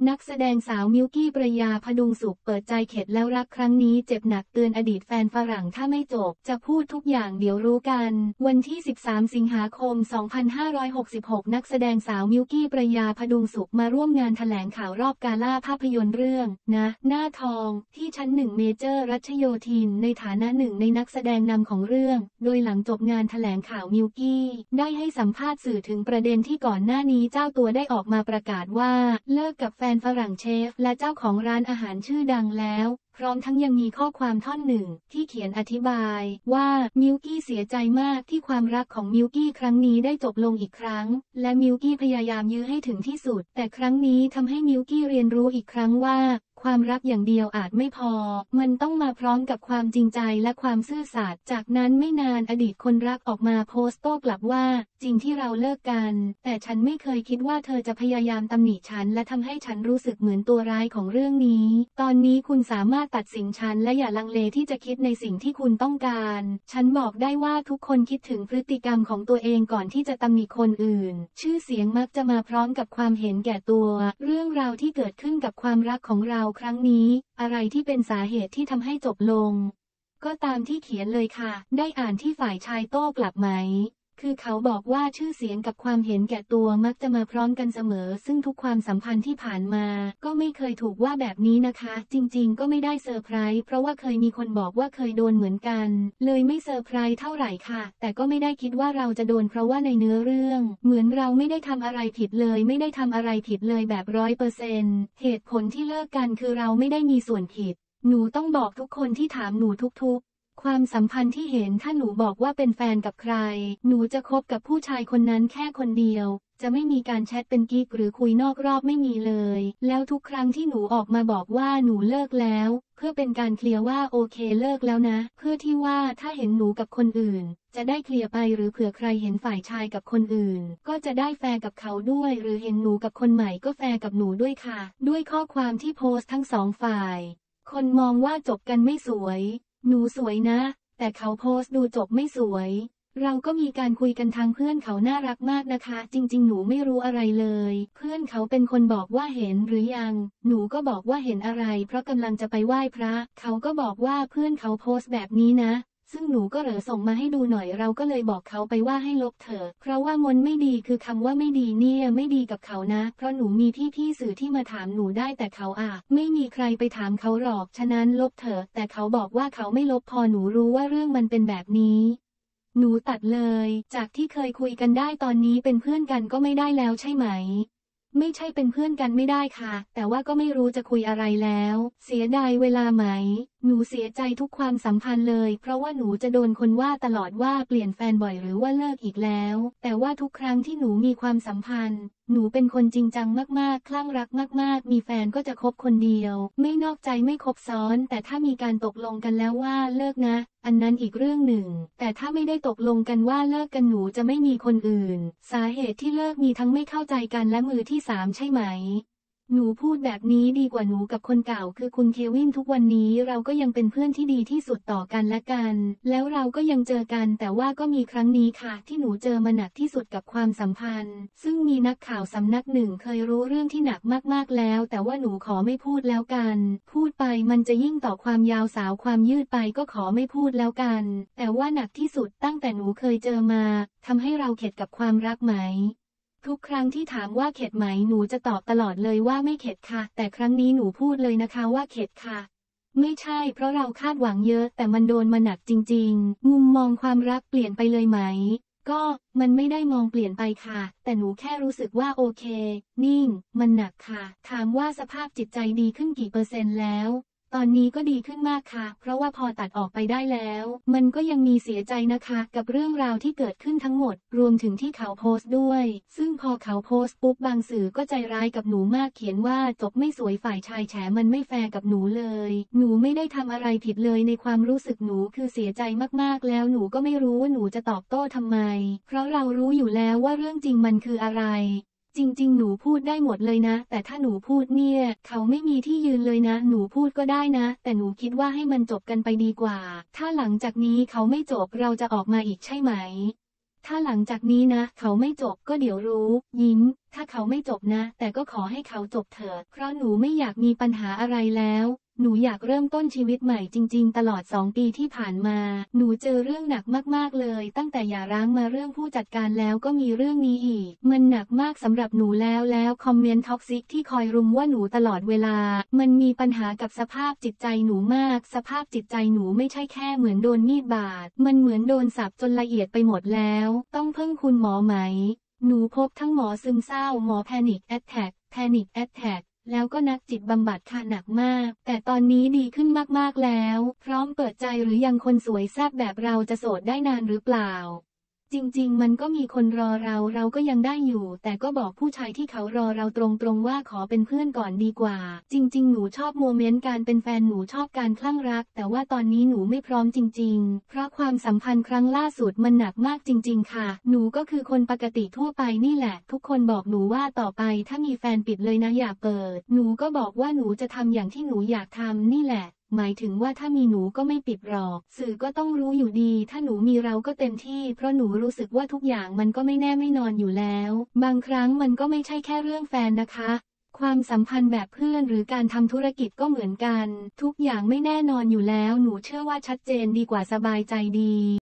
นักแสดงสาวมิวกี้ประยาพดุงสุขเปิดใจเข็ดแล้วรักครั้งนี้เจ็บหนักเตือนอดีตแฟนฝรั่งถ้าไม่จบจะพูดทุกอย่างเดี๋ยวรู้กันวันที่13สิงหาคม2566นักแสดงสาวมิวกี้ประยาพดุงสุขมาร่วมงานแถลงข่าวรอบกาล่าภาพยนตร์เรื่องนะหน้าทองที่ชั้น1เมเจอร์รัชโยธินในฐานะหนึ่งในนักแสดงนำของเรื่องโดยหลังจบงานแถลงข่าวมิวกี้ได้ให้สัมภาษณ์สื่อถึงประเด็นที่ก่อนหน้านี้เจ้าตัวได้ออกมาประกาศว่าเลิกกับแฟนฝรั่งเชฟและเจ้าของร้านอาหารชื่อดังแล้วพร้อมทั้งยังมีข้อความท่อนหนึ่งที่เขียนอธิบายว่ามิวกี้เสียใจมากที่ความรักของมิวกี้ครั้งนี้ได้จบลงอีกครั้งและมิวกี้พยายามยื้อให้ถึงที่สุดแต่ครั้งนี้ทำให้มิวกี้เรียนรู้อีกครั้งว่าความรักอย่างเดียวอาจไม่พอมันต้องมาพร้อมกับความจริงใจและความซื่อสัตย์จากนั้นไม่นานอดีตคนรักออกมาโพสต์โต้กลับว่าจริงที่เราเลิกกันแต่ฉันไม่เคยคิดว่าเธอจะพยายามตำหนิฉันและทำให้ฉันรู้สึกเหมือนตัวร้ายของเรื่องนี้ตอนนี้คุณสามารถตัดสินฉันและอย่าลังเลที่จะคิดในสิ่งที่คุณต้องการฉันบอกได้ว่าทุกคนคิดถึงพฤติกรรมของตัวเองก่อนที่จะตำหนิคนอื่นชื่อเสียงมักจะมาพร้อมกับความเห็นแก่ตัวเรื่องราวที่เกิดขึ้นกับความรักของเราครั้งนี้อะไรที่เป็นสาเหตุที่ทำให้จบลงก็ตามที่เขียนเลยค่ะได้อ่านที่ฝ่ายชายโต้กลับไหมคือเขาบอกว่าชื่อเสียงกับความเห็นแก่ตัวมักจะมาพร้อมกันเสมอซึ่งทุกความสัมพันธ์ที่ผ่านมาก็ไม่เคยถูกว่าแบบนี้นะคะจริงๆก็ไม่ได้เซอร์ไพรส์เพราะว่าเคยมีคนบอกว่าเคยโดนเหมือนกันเลยไม่เซอร์ไพรส์เท่าไหร่ค่ะแต่ก็ไม่ได้คิดว่าเราจะโดนเพราะว่าในเนื้อเรื่องเหมือนเราไม่ได้ทำอะไรผิดเลยไม่ได้ทำอะไรผิดเลยแบบ100%เหตุผลที่เลิกกันคือเราไม่ได้มีส่วนผิดหนูต้องบอกทุกคนที่ถามหนูทุกความสัมพันธ์ที่เห็นถ้าหนูบอกว่าเป็นแฟนกับใครหนูจะคบกับผู้ชายคนนั้นแค่คนเดียวจะไม่มีการแชทเป็นกิ๊กหรือคุยนอกรอบไม่มีเลยแล้วทุกครั้งที่หนูออกมาบอกว่าหนูเลิกแล้วเพื่อเป็นการเคลียร์ว่าโอเคเลิกแล้วนะเพื่อที่ว่าถ้าเห็นหนูกับคนอื่นจะได้เคลียร์ไปหรือเผื่อใครเห็นฝ่ายชายกับคนอื่นก็จะได้แฟร์กับเขาด้วยหรือเห็นหนูกับคนใหม่ก็แฟร์กับหนูด้วยค่ะด้วยข้อความที่โพสต์ทั้งสองฝ่ายคนมองว่าจบกันไม่สวยหนูสวยนะแต่เขาโพสต์ดูจบไม่สวยเราก็มีการคุยกันทางเพื่อนเขาน่ารักมากนะคะจริงๆหนูไม่รู้อะไรเลยเพื่อนเขาเป็นคนบอกว่าเห็นหรือยังหนูก็บอกว่าเห็นอะไรเพราะกำลังจะไปไหว้พระเขาก็บอกว่าเพื่อนเขาโพสต์แบบนี้นะซึ่งหนูก็ส่งมาให้ดูหน่อยเราก็เลยบอกเขาไปว่าให้ลบเถอะเพราะว่ามนไม่ดีคือคำว่าไม่ดีเนี่ยไม่ดีกับเขานะเพราะหนูมีพี่สื่อที่มาถามหนูได้แต่เขาไม่มีใครไปถามเขาหรอกฉะนั้นลบเถอะแต่เขาบอกว่าเขาไม่ลบพอหนูรู้ว่าเรื่องมันเป็นแบบนี้หนูตัดเลยจากที่เคยคุยกันได้ตอนนี้เป็นเพื่อนกันก็ไม่ได้แล้วใช่ไหมไม่ใช่เป็นเพื่อนกันไม่ได้ค่ะแต่ว่าก็ไม่รู้จะคุยอะไรแล้วเสียดายเวลาไหมหนูเสียใจทุกความสัมพันธ์เลยเพราะว่าหนูจะโดนคนว่าตลอดว่าเปลี่ยนแฟนบ่อยหรือว่าเลิกอีกแล้วแต่ว่าทุกครั้งที่หนูมีความสัมพันธ์หนูเป็นคนจริงจังมากๆคลั่งรักมากๆมีแฟนก็จะคบคนเดียวไม่นอกใจไม่คบซ้อนแต่ถ้ามีการตกลงกันแล้วว่าเลิกนะอันนั้นอีกเรื่องหนึ่งแต่ถ้าไม่ได้ตกลงกันว่าเลิกกันหนูจะไม่มีคนอื่นสาเหตุที่เลิกมีทั้งไม่เข้าใจกันและมือที่3ใช่ไหมหนูพูดแบบนี้ดีกว่าหนูกับคนเก่าคือคุณเควินทุกวันนี้เราก็ยังเป็นเพื่อนที่ดีที่สุดต่อกันและกันแล้วเราก็ยังเจอกันแต่ว่าก็มีครั้งนี้ค่ะที่หนูเจอมาหนักที่สุดกับความสัมพันธ์ซึ่งมีนักข่าวสำนักหนึ่งเคยรู้เรื่องที่หนักมากๆแล้วแต่ว่าหนูขอไม่พูดแล้วกันพูดไปมันจะยิ่งต่อความยาวสาวความยืดไปก็ขอไม่พูดแล้วกันแต่ว่าหนักที่สุดตั้งแต่หนูเคยเจอมาทำให้เราเข็ดกับความรักไหมทุกครั้งที่ถามว่าเข็ดไหมหนูจะตอบตลอดเลยว่าไม่เข็ดค่ะแต่ครั้งนี้หนูพูดเลยนะคะว่าเข็ดค่ะไม่ใช่เพราะเราคาดหวังเยอะแต่มันโดนมาหนักจริงๆมุมมองความรักเปลี่ยนไปเลยไหมก็มันไม่ได้มองเปลี่ยนไปค่ะแต่หนูแค่รู้สึกว่าโอเคนิ่งมันหนักค่ะถามว่าสภาพจิตใจดีขึ้นกี่เปอร์เซ็นต์แล้วตอนนี้ก็ดีขึ้นมากค่ะเพราะว่าพอตัดออกไปได้แล้วมันก็ยังมีเสียใจนะคะกับเรื่องราวที่เกิดขึ้นทั้งหมดรวมถึงที่เขาโพสต์ด้วยซึ่งพอเขาโพสต์ปุ๊บบางสื่อก็ใจร้ายกับหนูมากเขียนว่าจบไม่สวยฝ่ายชายแฉมันไม่แฟร์กับหนูเลยหนูไม่ได้ทำอะไรผิดเลยในความรู้สึกหนูคือเสียใจมากๆแล้วหนูก็ไม่รู้ว่าหนูจะตอบโต้ทำไมเพราะเรารู้อยู่แล้วว่าเรื่องจริงมันคืออะไรจริงๆหนูพูดได้หมดเลยนะแต่ถ้าหนูพูดเนี่ยเขาไม่มีที่ยืนเลยนะหนูพูดก็ได้นะแต่หนูคิดว่าให้มันจบกันไปดีกว่าถ้าหลังจากนี้เขาไม่จบเราจะออกมาอีกใช่ไหมถ้าหลังจากนี้นะเขาไม่จบก็เดี๋ยวรู้ยิ้มถ้าเขาไม่จบนะแต่ก็ขอให้เขาจบเถอะเพราะหนูไม่อยากมีปัญหาอะไรแล้วหนูอยากเริ่มต้นชีวิตใหม่จริงๆตลอด2 ปีที่ผ่านมาหนูเจอเรื่องหนักมากๆเลยตั้งแต่หย่าร้างมาเรื่องผู้จัดการแล้วก็มีเรื่องนี้อีกมันหนักมากสำหรับหนูแล้วคอมเมนต์ท็อกซิกที่คอยรุมว่าหนูตลอดเวลามันมีปัญหากับสภาพจิตใจหนูมากสภาพจิตใจหนูไม่ใช่แค่เหมือนโดนมีดบาดมันเหมือนโดนสับจนละเอียดไปหมดแล้วต้องพึ่งคุณหมอไหมหนูพบทั้งหมอซึมเศร้าหมอแพนิคแอทแทกแล้วก็นักจิตบำบัดค่ะหนักมากแต่ตอนนี้ดีขึ้นมากๆแล้วพร้อมเปิดใจหรือยังคนสวยแซ่บแบบเราจะโสดได้นานหรือเปล่าจริงๆมันก็มีคนรอเราก็ยังได้อยู่แต่ก็บอกผู้ชายที่เขารอเราตรงๆว่าขอเป็นเพื่อนก่อนดีกว่าจริงๆหนูชอบโมเมนต์การเป็นแฟนหนูชอบการคลั่งรักแต่ว่าตอนนี้หนูไม่พร้อมจริงๆเพราะความสัมพันธ์ครั้งล่าสุดมันหนักมากจริงๆค่ะหนูก็คือคนปกติทั่วไปนี่แหละทุกคนบอกหนูว่าต่อไปถ้ามีแฟนปิดเลยนะอย่าเปิดหนูก็บอกว่าหนูจะทำอย่างที่หนูอยากทำนี่แหละหมายถึงว่าถ้ามีหนูก็ไม่ปิดหรอกสื่อก็ต้องรู้อยู่ดีถ้าหนูมีเราก็เต็มที่เพราะหนูรู้สึกว่าทุกอย่างมันก็ไม่แน่ไม่นอนอยู่แล้วบางครั้งมันก็ไม่ใช่แค่เรื่องแฟนนะคะความสัมพันธ์แบบเพื่อนหรือการทำธุรกิจก็เหมือนกันทุกอย่างไม่แน่นอนอยู่แล้วหนูเชื่อว่าชัดเจนดีกว่าสบายใจดี